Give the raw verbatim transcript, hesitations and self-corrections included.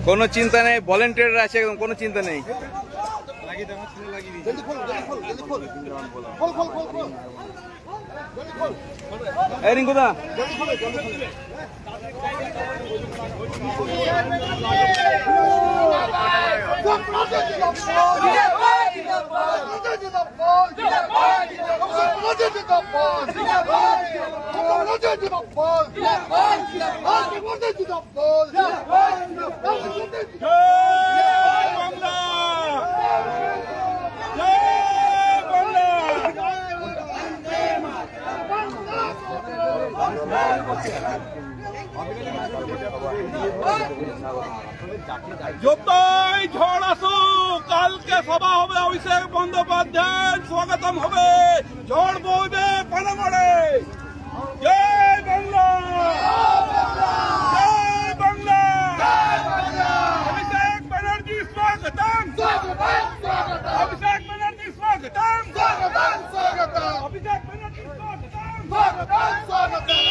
কোনো চিন্তা নেই, ভলেন্টিয়ার আছে একদম, কোনো চিন্তা নেই। এই রিঙ্কুদা যতই ঝড় আসুক, কালকে সভা হবে, অভিষেক বন্দ্যোপাধ্যায় স্বাগতম হবে, ঝড় বইবে পানাগড়ে। জয় বাংলা, জয় বাংলা। অভিষেক ব্যানার্জি স্বাগতম, অভিষেক ব্যানার্জি স্বাগতম, অভিষেক ব্যানার্জি স্বাগতম।